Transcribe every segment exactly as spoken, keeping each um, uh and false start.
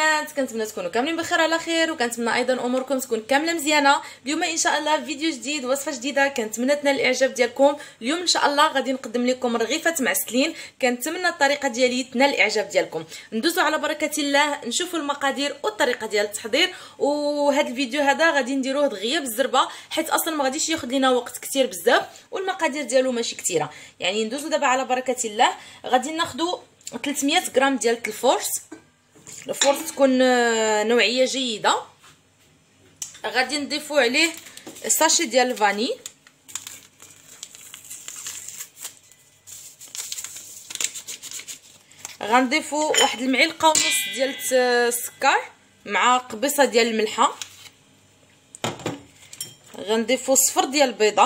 البنات، كنتمنى تكونوا كاملين بخير على خير، وكنتمنى ايضا اموركم تكون كامله مزيانه. اليوم ان شاء الله فيديو جديد، وصفه جديده، كنتمنى تنال الاعجاب ديالكم. اليوم ان شاء الله غادي نقدم لكم رغيفه معسلين، كنتمنى الطريقه ديالي تنال الاعجاب ديالكم. ندوزوا على بركه الله نشوفوا المقادير والطريقه ديال التحضير. وهذا الفيديو هذا غادي نديروه دغيا بالزربه، حيت اصلا ما غاديش ياخذ لينا وقت كتير بزاف، والمقادير ديالو ماشي كثيره. يعني ندوزوا دابا على بركه الله. غادي ناخذوا ثلاثمية غرام ديال الفورس. الفورس تكون نوعيه جيده. غادي نضيفوا عليه ساشي ديال الفاني، غنضيفوا واحد المعلقه ونص ديال السكر مع قبيصه ديال الملحه. غنضيفوا صفر ديال البيضه،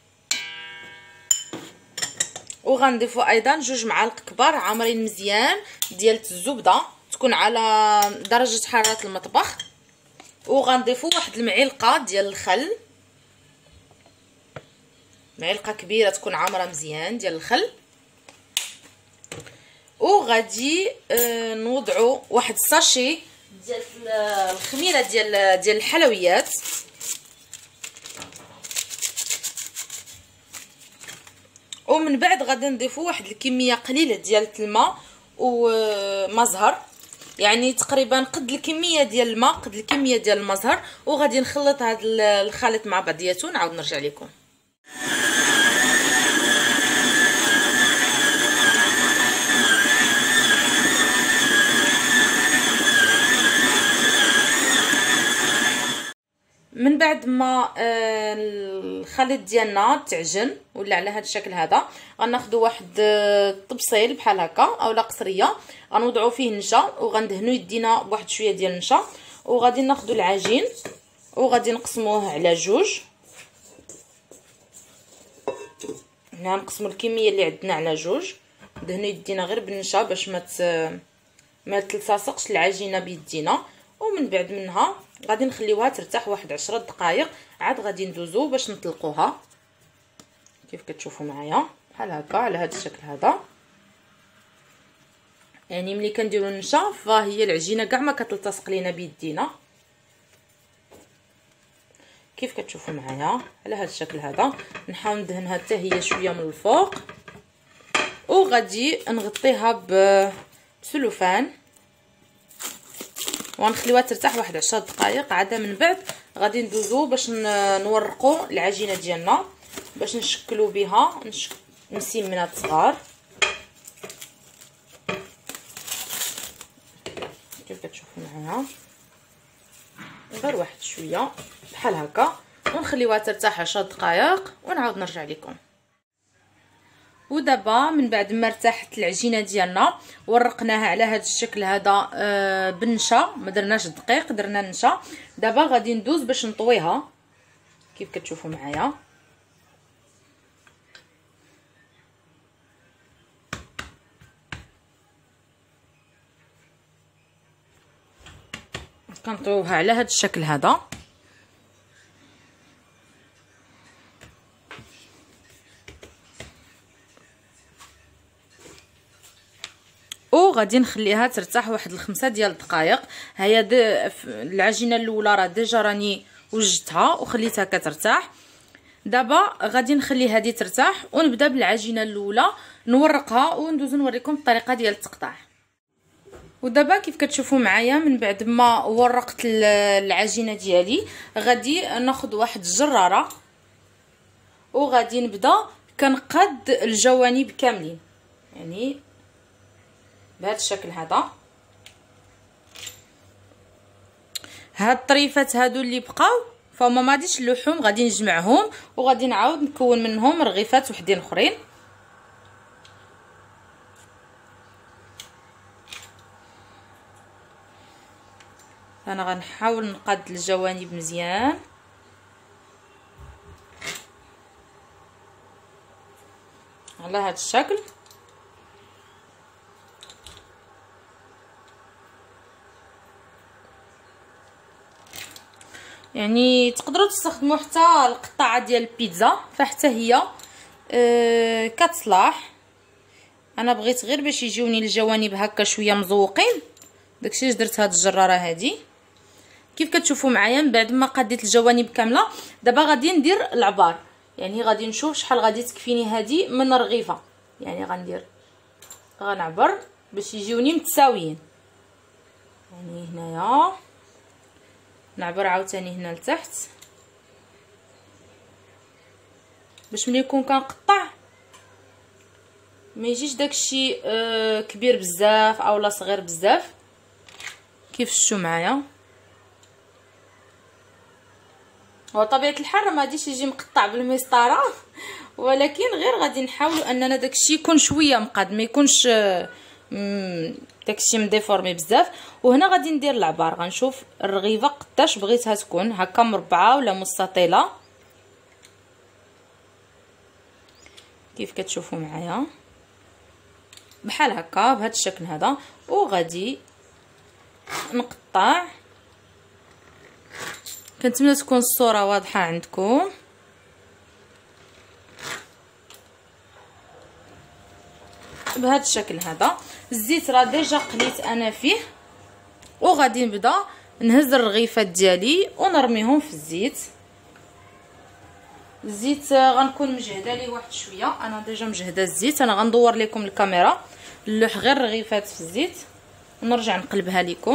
وغنضيفوا ايضا جوج معالق كبار عامرين مزيان ديال الزبده تكون على درجه حراره المطبخ. وغنضيفوا واحد المعلقه ديال الخل، معلقه كبيره تكون عامره مزيان ديال الخل. وغادي آه نوضعوا واحد الساشي ديال الخميره ديال ديال الحلويات، ومن بعد غادي نضيفوا واحد الكميه قليله ديال الماء وما زهر، يعني تقريبا قد الكميه ديال الماء قد الكميه ديال المزهر. وغادي نخلط هذا الخليط مع بعضياته، نعاود نرجع لكم. من بعد ما الخليط ديالنا تعجن ولا على هذا الشكل هذا، غناخذوا واحد الطبسيل بحال هكا اولا قصريه، غنوضعوا فيه النشا وغندهنوا يدينا بواحد شويه ديال النشا. وغادي ناخذوا العجين وغادي نقسموه على جوج. هنا نقسموا الكميه اللي عندنا على جوج، ندهنوا يدينا غير بالنشا باش ما ما تلتصقش العجينه بيدينا. ومن بعد منها غادي نخليوها ترتاح واحد عشرة دقائق، عاد غادي ندوزو باش نطلقوها كيف كتشوفوا معايا بحال هكا على هذا الشكل هذا. يعني ملي كنديروا النشا فهي العجينه كاع ما كتلتصق لينا بيدينا كيف كتشوفوا معايا على هذا الشكل هذا. نحاول ندهنها حتى هي شويه من الفوق، وغادي نغطيها بسلوفان ونخليوها ترتاح واحد عشرة دقائق. عاد من بعد غادي ندوزو باش نورقوا العجينه ديالنا باش نشكلوا بها نشك... مسيمنات صغار كيف كتشوفوا معايا، غير واحد شويه بحال هكا، ونخليوها ترتاح عشرة دقائق ونعاود نرجع لكم. ودابا من بعد ما ارتاحت العجينه ديالنا ورقناها على هذا الشكل هذا آه بالنشا، ما درناش الدقيق درنا النشا. دابا غادي ندوز باش نطويها كيف كتشوفوا معايا. كنطويوها على هذا الشكل هذا. وغادي نخليها ترتاح واحد الخمسة ديال الدقائق. هيا العجينه الاولى راه ديجا راني وجدتها وخليتها كترتاح. دابا غادي نخلي هذه ترتاح ونبدا بالعجينه الاولى نورقها وندوزو نوريكم الطريقه ديال التقطاع. ودابا كيف كتشوفوا معايا من بعد ما ورقت العجينه ديالي غادي ناخذ واحد الجراره وغادي نبدا كنقاد الجوانب كاملين، يعني بهذا الشكل هذا. هاد الطريفات هادو اللي بقاو فهما ما غاديش اللحوم، غادي نجمعهم وغادي نعاود نكون منهم رغيفات وحدين اخرين. انا غنحاول نقاد الجوانب مزيان على هذا الشكل. يعني تقدروا تستخدموا حتى القطعه ديال البيتزا فحتى هي أه كتصلاح. انا بغيت غير باش يجيوني الجوانب هكا شويه مزوقين داكشي علاش درت هاد الجراره هادي. كيف كتشوفوا معايا من بعد ما قديت الجوانب كامله، دابا غادي ندير العبار. يعني غادي نشوف شحال غادي تكفيني هادي من رغيفه. يعني غندير غنعبر باش يجيوني متساويين. يعني هنايا نعبر عاوتاني هنا لتحت باش ملي نكون كنقطع ما يجيش داكشي آه كبير بزاف اولا صغير بزاف. كيف شفتوا معايا هو طبيعه الحال ما غاديش يجي مقطع بالمسطره، ولكن غير غادي نحاولوا اننا داكشي يكون شويه مقاد، ما يكونش داكشي مديفورمي بزاف. وهنا غادي ندير العبار، غنشوف الرغيفه قداش بغيتها تكون، هكا مربعه ولا مستطيله كيف كتشوفوا معايا بحال هكا بهذا الشكل هذا. وغادي نقطع. كنتمنى تكون الصوره واضحه عندكم. بهذا الشكل هذا. الزيت راه ديجا قليت انا فيه، وغادي نبدا نهز الرغيفات ديالي ونرميهم في الزيت. الزيت غنكون مجهده ليه واحد شويه، انا ديجا مجهده الزيت. انا غندور لكم الكاميرا نلوح غير الرغيفات في الزيت ونرجع نقلبها لكم.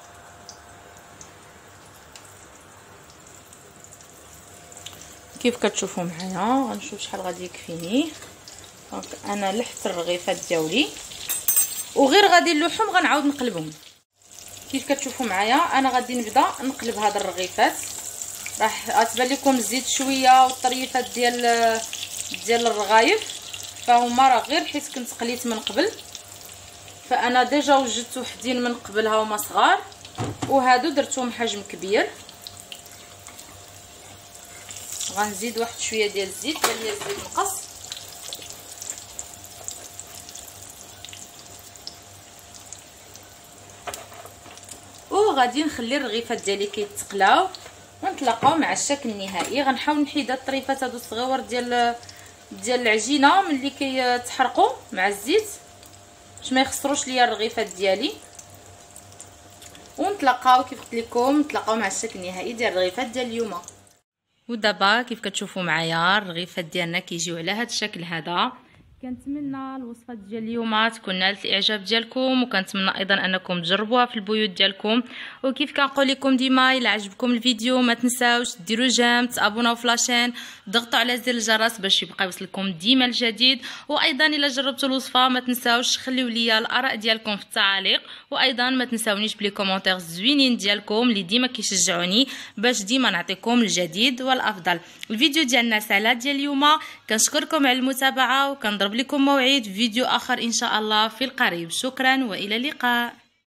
كيف كتشوفوا معايا غنشوف شحال غادي يكفيني. دونك انا لحت الرغيفات ديالي وغير غادي نلوحهم غنعاود نقلبهم. كيف كتشوفوا معايا انا غادي نبدا نقلب هاد الرغيفات. راح غتبان لكم الزيت شويه والطريفات ديال ديال الرغايف، فهما راه غير حيت كنت قليت من قبل، فانا ديجا وجدت وحدين من قبلها هما صغار، وهادو درتهم حجم كبير. غنزيد واحد شويه ديال الزيت، بان لي الزيت نقص. وغادي نخلي الرغيفات ديالي كيتقلاو ونتلاقاو مع الشكل النهائي. غنحاول نحيد هاد الطريفات هادو الصغيور ديال ديال العجينه ملي كيتحرقوا مع الزيت باش ما يخسروش ليا الرغيفات ديالي. ونتلاقاو كيف قلت لكم نتلاقاو مع الشكل النهائي ديال الرغيفات ديال اليوم. ودابا كيف كتشوفوا معايا الرغيفات ديالنا كيجيو على هاد الشكل هذا. كنتمنى الوصفه ديال اليوم تكون نالت الاعجاب ديالكم، وكنتمنى ايضا انكم تجربوها في البيوت ديالكم. وكيف كنقول لكم ديما الا عجبكم الفيديو ما تنساوش ديروا جيم، تابوناو في لاشين، ضغطوا على زر الجرس باش يبقى يوصلكم ديما الجديد. وايضا الا جربتوا الوصفه ما تنساوش خليو لي الاراء ديالكم في التعاليق، وايضا ما تنساونيش بلي كومونتير زوينين ديالكم اللي ديما كيشجعوني باش ديما نعطيكم الجديد والافضل. الفيديو ديالنا سهله ديال اليوم. كنشكركم على المتابعه، وكنضرب لكم موعد فيديو اخر ان شاء الله في القريب. شكرا والى اللقاء.